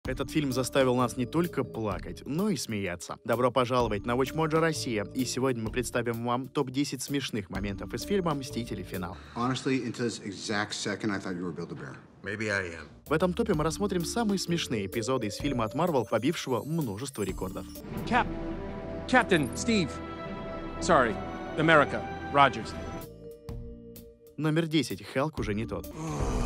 Этот фильм заставил нас не только плакать, но и смеяться. Добро пожаловать на WatchMojo Россия, и сегодня мы представим вам топ-10 смешных моментов из фильма «Мстители. Финал». В этом топе мы рассмотрим самые смешные эпизоды из фильма от Marvel, побившего множество рекордов. Captain Steve. Sorry, America. Rogers. Номер 10. Халк уже не тот.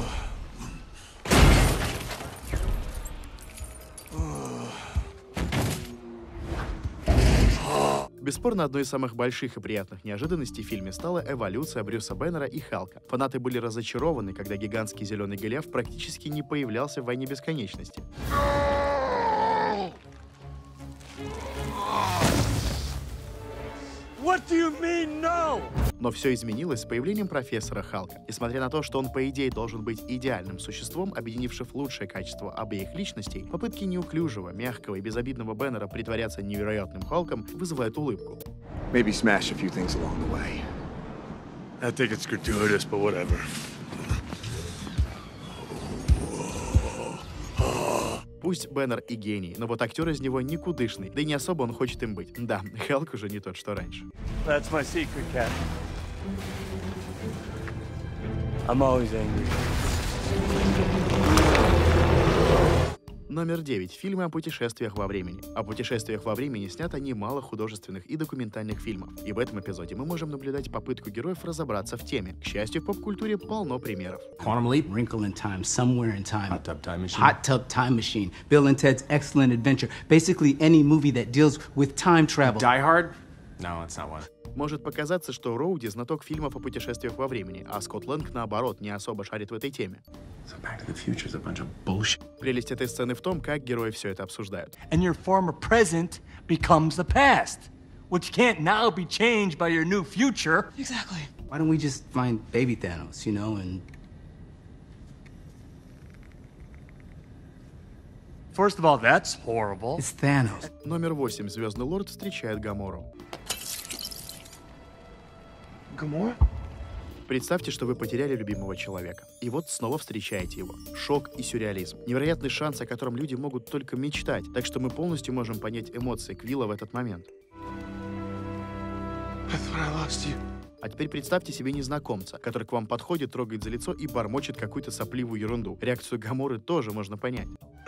Бесспорно, одной из самых больших и приятных неожиданностей в фильме стала эволюция Брюса Бэннера и Халка. Фанаты были разочарованы, когда гигантский зеленый Голиаф практически не появлялся в «Войне бесконечности». What do you mean, no? Но все изменилось с появлением профессора Халка. Несмотря на то, что он, по идее, должен быть идеальным существом, объединивших лучшие качества обеих личностей, попытки неуклюжего, мягкого и безобидного Бэннера притворяться невероятным Халком вызывают улыбку. Maybe smash a few things along the way. I think it's gratuitous, but whatever. Пусть Бэннер и гений, но вот актер из него никудышный, да и не особо он хочет им быть. Да, Халк уже не тот, что раньше. That's my secret, Cap. I'm always angry. Номер 9. Фильмы о путешествиях во времени. О путешествиях во времени снято немало художественных и документальных фильмов. И в этом эпизоде мы можем наблюдать попытку героев разобраться в теме. К счастью, в поп-культуре полно примеров. Quantum Leap, Wrinkle in Time, Somewhere in Time, Hot Tub Time Machine. Hot Tub Time Machine, Bill and Ted's Excellent Adventure. Basically any movie that deals with time travel. Die Hard? No, it's not one. Может показаться, что Роуди знаток фильмов о путешествиях во времени, а Скотт Лэнг, наоборот, не особо шарит в этой теме. So Back to the Future is a bunch of bullshit. Прелесть этой сцены в том, как герои все это обсуждают. And your former present becomes the past, which can't now be changed by your new future. Exactly. Why don't we just find baby Thanos, you know, and... First of all, that's horrible. It's Thanos. Номер 8. Звездный лорд встречает Гамору. Gamora? Представьте, что вы потеряли любимого человека. И вот снова встречаете его. Шок и сюрреализм. Невероятный шанс, о котором люди могут только мечтать. Так что мы полностью можем понять эмоции Квилла в этот момент. I thought I lost you. А теперь представьте себе незнакомца, который к вам подходит, трогает за лицо и бормочет какую-то сопливую ерунду. Реакцию Гаморы тоже можно понять.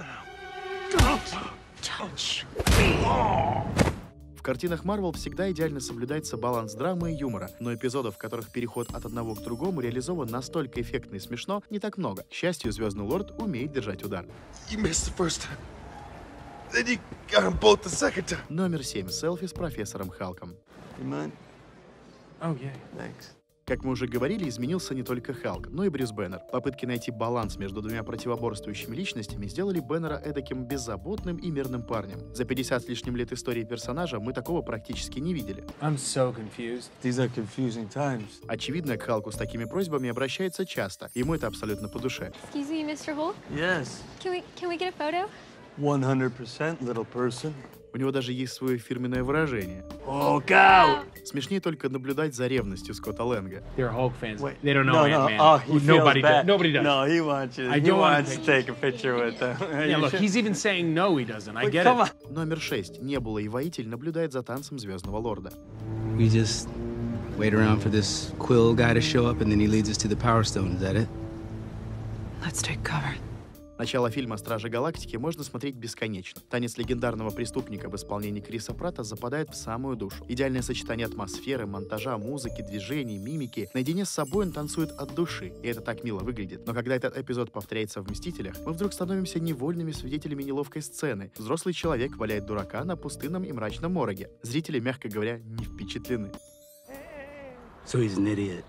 В картинах Marvel всегда идеально соблюдается баланс драмы и юмора, но эпизодов, в которых переход от одного к другому реализован настолько эффектно и смешно, не так много. К счастью, Звездный лорд умеет держать удар. You missed the first time. Then you got them both the second time. Номер 7. Селфи с профессором Халком. You mind? Oh, yeah. Thanks. Как мы уже говорили, изменился не только Халк, но и Брюс Бэннер. Попытки найти баланс между двумя противоборствующими личностями сделали Бэннера эдаким беззаботным и мирным парнем. За 50 с лишним лет истории персонажа мы такого практически не видели. I'm so confused. These are confusing times. Очевидно, к Халку с такими просьбами обращается часто. Ему это абсолютно по душе. Excuse me, Mr. Hulk? Yes, Can we get a photo? 100% little person. У него даже есть свое фирменное выражение. Hulk out! Смешнее только наблюдать за ревностью Скотта Лэнга. They're Hulk fans. Wait, They don't know no, Ant-Man. Oh, he feels Nobody bad. does. Nobody does. No, he wants you. I He don't want wants a to take a picture with them. Yeah, look, he's even saying no, he doesn't. I get Come it. on. Номер 6. Небула и Воитель наблюдает за танцем Звездного лорда. We just wait around for this Quill guy to show up and then he leads us to the Power Stone, is that it? Let's take cover. Начало фильма «Стражи Галактики» можно смотреть бесконечно. Танец легендарного преступника в исполнении Криса Пратта западает в самую душу. Идеальное сочетание атмосферы, монтажа, музыки, движений, мимики. Наедине с собой он танцует от души, и это так мило выглядит. Но когда этот эпизод повторяется в «Мстителях», мы вдруг становимся невольными свидетелями неловкой сцены. Взрослый человек валяет дурака на пустынном и мрачном мороге. Зрители, мягко говоря, не впечатлены. So he's an idiot.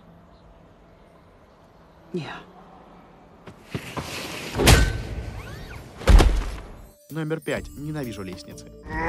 Yeah. Номер 5. Ненавижу лестницы.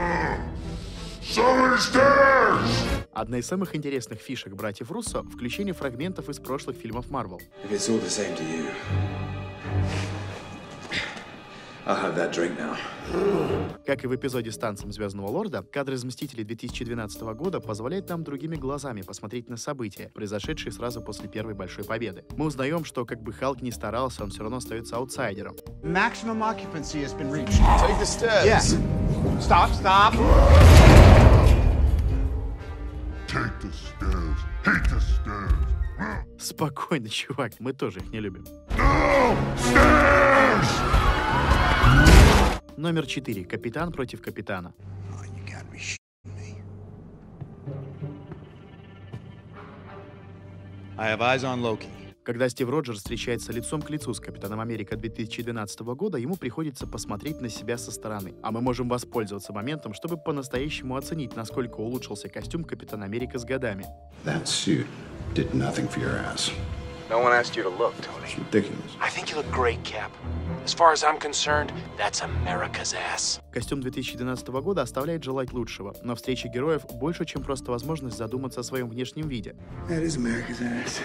Одна из самых интересных фишек братьев Руссо — включение фрагментов из прошлых фильмов Marvel. If it's all the same to you, I'll have that drink now. Как и в эпизоде с танцем Звездного Лорда, кадр из «Мстителей» 2012 года позволяет нам другими глазами посмотреть на события, произошедшие сразу после первой большой победы. Мы узнаем, что как бы Халк ни старался, он все равно остается аутсайдером. Maximum occupancy has been reached. Take the stairs. Yes. Stop, stop. Take the stairs. Hate the stairs. Спокойно, чувак, мы тоже их не любим. No! Stairs! Номер 4. Капитан против капитана. Oh, you gotta be shitting me. I have eyes on Loki. Когда Стив Роджерс встречается лицом к лицу с Капитаном Америка 2012 года, ему приходится посмотреть на себя со стороны. А мы можем воспользоваться моментом, чтобы по-настоящему оценить, насколько улучшился костюм Капитана Америка с годами. That suit did nothing for your ass. No one asked you to look, Tony. It's ridiculous. I think you look great, Cap. As far as I'm concerned, that's America's ass. Костюм 2012 года оставляет желать лучшего, но встреча героев больше, чем просто возможность задуматься о своем внешнем виде. That is America's ass.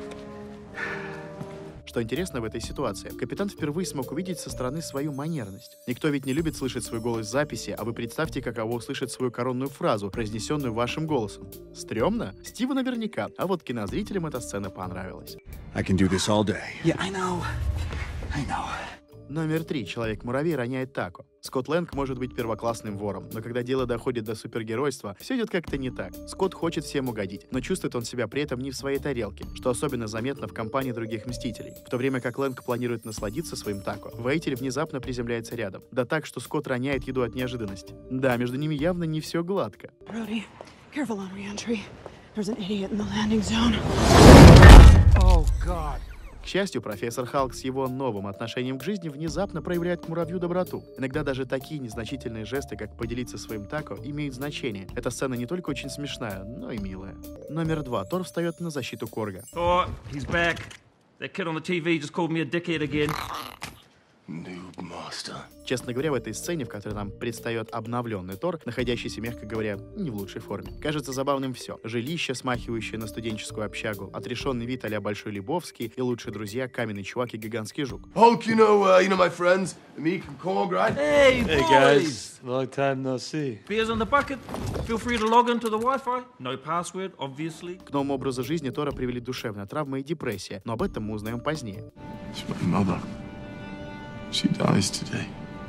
Что интересно в этой ситуации, капитан впервые смог увидеть со стороны свою манерность. Никто ведь не любит слышать свой голос в записи, а вы представьте, каково услышать свою коронную фразу, произнесенную вашим голосом. Стрёмно? Стиву наверняка, а вот кинозрителям эта сцена понравилась. I can do this all day. Yeah, I know. Номер 3. Человек-муравей роняет тако. Скотт Лэнг может быть первоклассным вором, но когда дело доходит до супергеройства, все идет как-то не так. Скотт хочет всем угодить, но чувствует он себя при этом не в своей тарелке, что особенно заметно в компании других Мстителей. В то время как Лэнг планирует насладиться своим тако, Вейтель внезапно приземляется рядом. Да так, что Скотт роняет еду от неожиданности. Да, между ними явно не все гладко. Brody, careful on re-entry. There's an idiot in the landing zone. Oh, God. К счастью, профессор Халк с его новым отношением к жизни внезапно проявляет к муравью доброту. Иногда даже такие незначительные жесты, как поделиться своим тако, имеют значение. Эта сцена не только очень смешная, но и милая. Номер 2. Тор встает на защиту Корга. Thor, he's back. That kid on the TV just called me a dickhead again. Noob master. Честно говоря, в этой сцене, в которой нам предстает обновленный Тор, находящийся, мягко говоря, не в лучшей форме. Кажется забавным все. Жилище, смахивающее на студенческую общагу, отрешенный вид а-ля Большой Лебовский и лучшие друзья каменный чувак и гигантский жук. Hulk, you know my friends, Meek and Korg, right? Hey, boys! Long time no see. Beers on the bucket. Feel free to log into the Wi-Fi. No password, obviously. К новому образу жизни Тора привели душевная травма и депрессия, но об этом мы узнаем позднее. It's my mother. She dies today.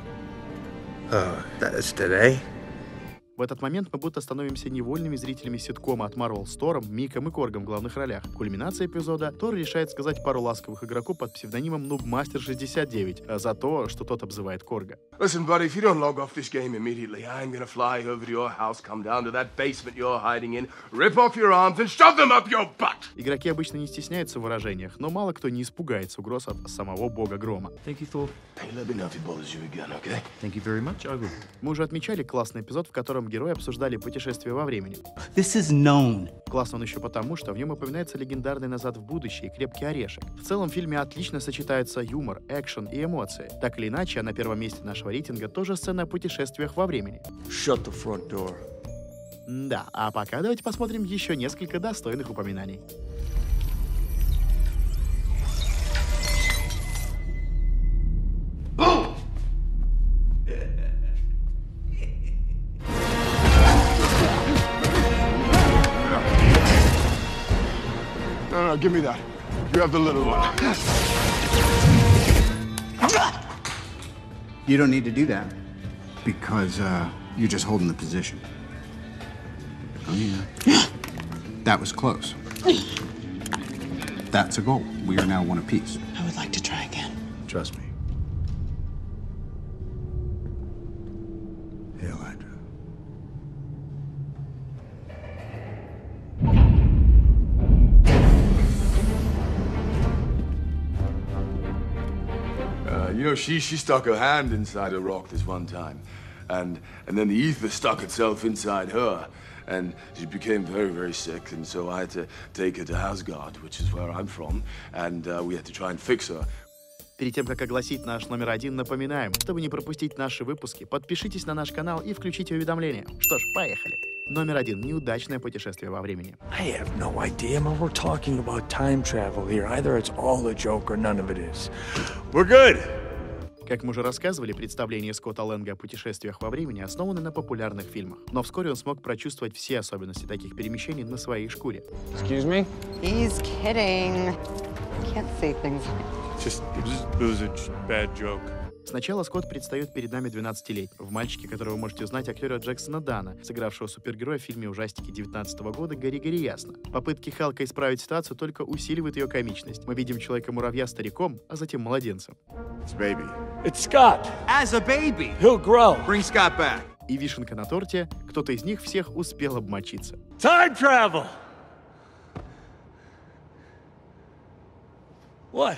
That's today? В этот момент мы будто становимся невольными зрителями ситкома от Marvel с Тором, Миком и Коргом в главных ролях. Кульминация эпизода — Тор решает сказать пару ласковых игроку под псевдонимом Noobmaster69 за то, что тот обзывает Корга. Listen, buddy, if you don't log off this game immediately, I'm gonna fly over to your house, come down to that basement you're hiding in, rip off your arms and shove them up your butt! Игроки обычно не стесняются в выражениях, но мало кто не испугается угроз от самого бога грома. Thank you, Thor. Hey, let me know if he bothers you again, okay? Thank you very much, I will. Мы уже отмечали классный эпизод, в котором герои обсуждали путешествие во времени. This is known. Класс он еще потому, что в нем упоминается легендарный «Назад в будущее» и «Крепкий орешек». В целом в фильме отлично сочетаются юмор, экшен и эмоции. Так или иначе, а на первом месте нашего рейтинга тоже сцена о путешествиях во времени. Shut the front door. Да, а пока давайте посмотрим еще несколько достойных упоминаний. No, give me that. You have the little one. You don't need to do that. Because, you're just holding the position. Oh, yeah. That was close. That's a goal. We are now one apiece. I would like to try again. Trust me. Hail Hydra. You know, she stuck her hand inside a rock this one time. And then the ether stuck itself inside her. And she became very, very sick. And so I had to take her to Asgard, which is where I'm from. And we had to try and fix her. Перед тем, как огласить наш номер 1, напоминаем, чтобы не пропустить наши выпуски, подпишитесь на наш канал и включите уведомления. Что ж, поехали. Номер 1. Неудачное путешествие во времени. I have no idea, man. We're talking about time travel here. Either it's all a joke or none of it is. We're good. Как мы уже рассказывали, представления Скотта Лэнга о путешествиях во времени основаны на популярных фильмах. Но вскоре он смог прочувствовать все особенности таких перемещений на своей шкуре. Excuse me? He's kidding. Can't say things like It was a bad joke. Сначала Скотт предстает перед нами 12-летним, в мальчике, которого вы можете узнать актера Джексона Дана, сыгравшего супергероя в фильме ужастики 19 года «Гори-гори ясно». Попытки Халка исправить ситуацию только усиливают ее комичность. Мы видим Человека-муравья стариком, а затем младенцем. It's baby. It's Scott. As a baby. He'll grow. Bring Scott back. И вишенка на торте, кто-то из них всех успел обмочиться. Time travel. What?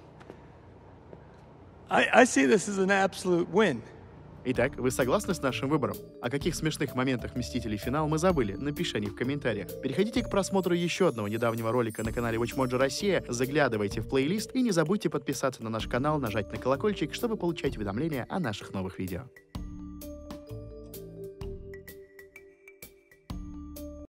I see this as an absolute win. Итак, вы согласны с нашим выбором? О каких смешных моментах «Мстителей. Финал» мы забыли? Напиши о них в комментариях. Переходите к просмотру еще одного недавнего ролика на канале WatchMojo Россия, заглядывайте в плейлист и не забудьте подписаться на наш канал, нажать на колокольчик, чтобы получать уведомления о наших новых видео.